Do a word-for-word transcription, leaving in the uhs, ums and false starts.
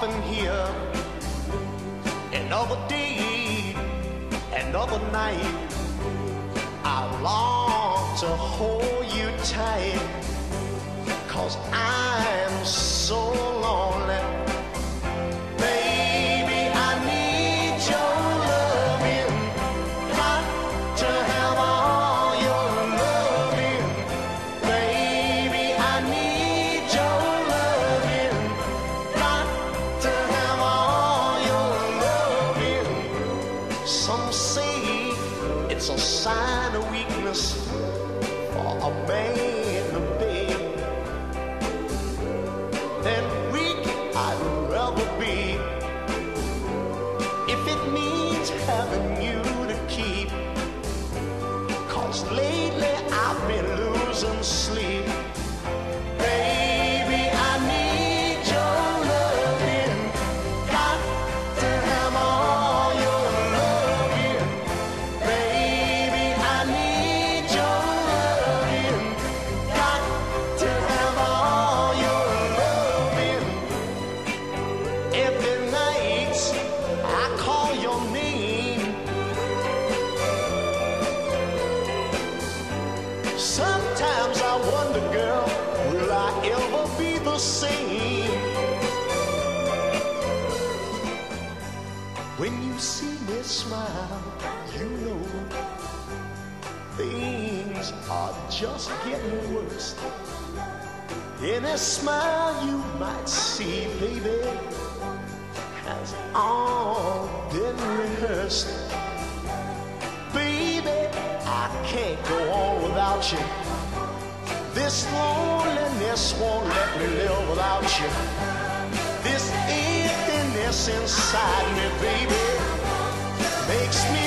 often here. Another day, another night, I long to hold you tight, 'cause I'm so lonely. Baby, I need your loving, got to have all your loving. Baby, I need your loving, got to have all your loving. Some say it's a sign of weakness for a man to beg. Then weak I'd rather be, if it means having you to keep. 'Cause lately I've been losing sleep. Baby, I need your loving, got to have all your loving. Baby, I need your loving, got to have all your loving. Every night I call your name. Sometimes I wonder, girl, will I ever be the same? When you see me smile, you know things are just getting worse. Any smile you might see, baby, has all been rehearsed. Baby, I can't go on without you. This loneliness won't let me live without you. This emptiness inside me, baby, makes me